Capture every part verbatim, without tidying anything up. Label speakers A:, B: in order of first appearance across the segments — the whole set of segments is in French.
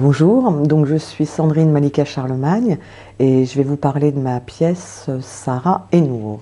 A: Bonjour, donc je suis Sandrine Malika Charlemagne et je vais vous parler de ma pièce Sarah et Nour.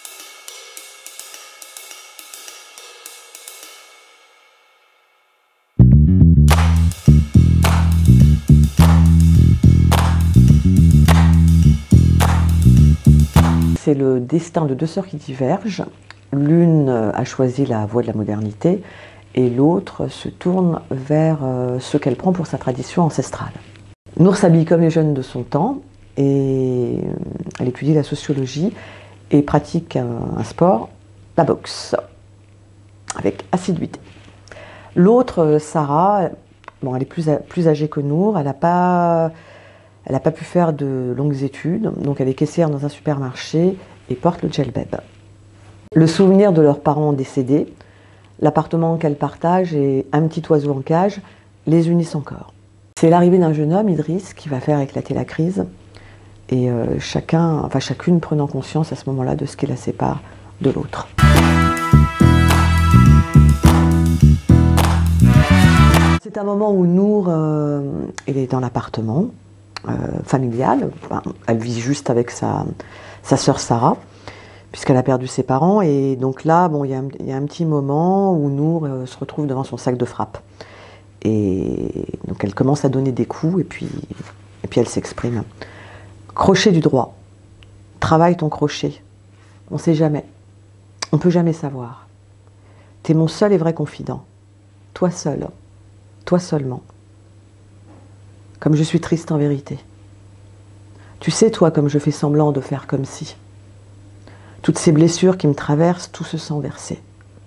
A: C'est le destin de deux sœurs qui divergent. L'une a choisi la voie de la modernité et l'autre se tourne vers ce qu'elle prend pour sa tradition ancestrale. Nour s'habille comme les jeunes de son temps et elle étudie la sociologie et pratique un, un sport, la boxe, avec assiduité. L'autre, Sarah, bon, elle est plus, plus âgée que Nour, elle n'a pas, elle n'a pas pu faire de longues études, donc elle est caissière dans un supermarché et porte le djellbeb. Le souvenir de leurs parents décédés, l'appartement qu'elle partage et un petit oiseau en cage les unissent encore. C'est l'arrivée d'un jeune homme, Idriss, qui va faire éclater la crise et euh, chacun, enfin chacune prenant conscience à ce moment-là de ce qui la sépare de l'autre. C'est un moment où Nour euh, elle est dans l'appartement euh, familial, enfin, elle vit juste avec sa, sa sœur Sarah, puisqu'elle a perdu ses parents, et donc là, bon, il y a un, il y a un petit moment où Nour euh, se retrouve devant son sac de frappe. Et donc elle commence à donner des coups, et puis, et puis elle s'exprime. Crochet du droit. Travaille ton crochet. On ne sait jamais. On ne peut jamais savoir. T'es mon seul et vrai confident. Toi seul. Toi seulement. Comme je suis triste en vérité. Tu sais, toi, comme je fais semblant de faire comme si. Toutes ces blessures qui me traversent, tout se sent versé.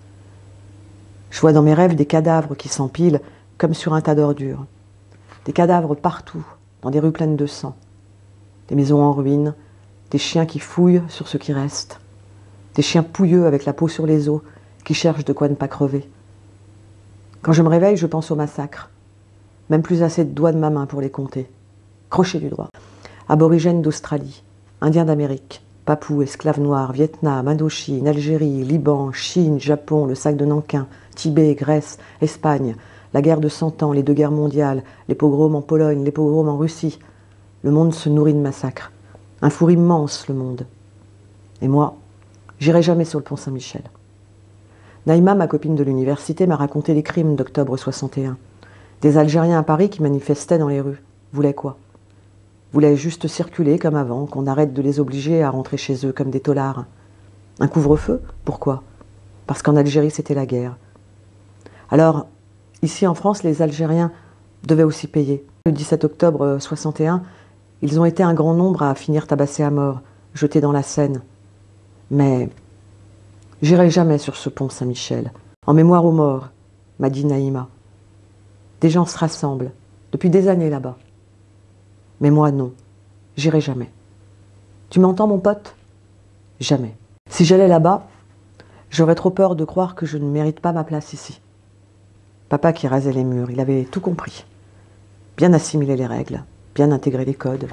A: Je vois dans mes rêves des cadavres qui s'empilent comme sur un tas d'ordures. Des cadavres partout, dans des rues pleines de sang. Des maisons en ruine, des chiens qui fouillent sur ce qui reste. Des chiens pouilleux avec la peau sur les os, qui cherchent de quoi ne pas crever. Quand je me réveille, je pense au massacre. Même plus assez de doigts de ma main pour les compter. Crochet du droit. Aborigènes d'Australie, Indiens d'Amérique, Papous, esclaves noirs, Vietnam, Indochine, Algérie, Liban, Chine, Japon, le sac de Nankin, Tibet, Grèce, Espagne, la guerre de Cent Ans, les deux guerres mondiales, les pogroms en Pologne, les pogroms en Russie. Le monde se nourrit de massacres. Un four immense, le monde. Et moi, j'irai jamais sur le pont Saint-Michel. Naïma, ma copine de l'université, m'a raconté les crimes d'octobre soixante et un. Des Algériens à Paris qui manifestaient dans les rues. Voulaient quoi? Voulaient juste circuler comme avant, qu'on arrête de les obliger à rentrer chez eux comme des taulards. Un couvre-feu? Pourquoi? Parce qu'en Algérie, c'était la guerre. Alors, ici en France, les Algériens devaient aussi payer. Le dix-sept octobre soixante et un, ils ont été un grand nombre à finir tabassés à mort, jetés dans la Seine. Mais j'irai jamais sur ce pont Saint-Michel. En mémoire aux morts, m'a dit Naïma. Des gens se rassemblent, depuis des années là-bas. Mais moi, non. J'irai jamais. Tu m'entends, mon pote? Jamais. Si j'allais là-bas, j'aurais trop peur de croire que je ne mérite pas ma place ici. Papa qui rasait les murs, il avait tout compris. Bien assimiler les règles, bien intégrer les codes.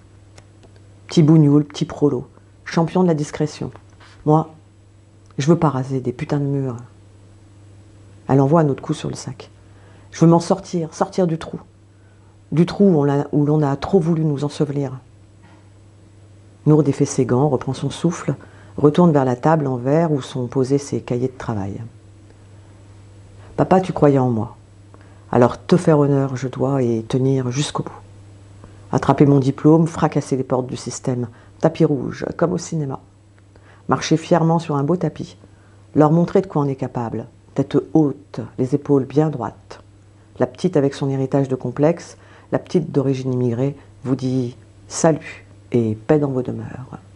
A: Petit bougnoul, petit prolo, champion de la discrétion. Moi, je veux pas raser des putains de murs. Elle envoie un autre coup sur le sac. Je veux m'en sortir, sortir du trou. Du trou où l'on a trop voulu nous ensevelir. Nour défait ses gants, reprend son souffle, retourne vers la table en verre où sont posés ses cahiers de travail. Papa, tu croyais en moi. Alors te faire honneur, je dois, et tenir jusqu'au bout. Attraper mon diplôme, fracasser les portes du système, tapis rouge, comme au cinéma. Marcher fièrement sur un beau tapis, leur montrer de quoi on est capable, tête haute, les épaules bien droites. La petite avec son héritage de complexe, la petite d'origine immigrée vous dit salut et paix dans vos demeures.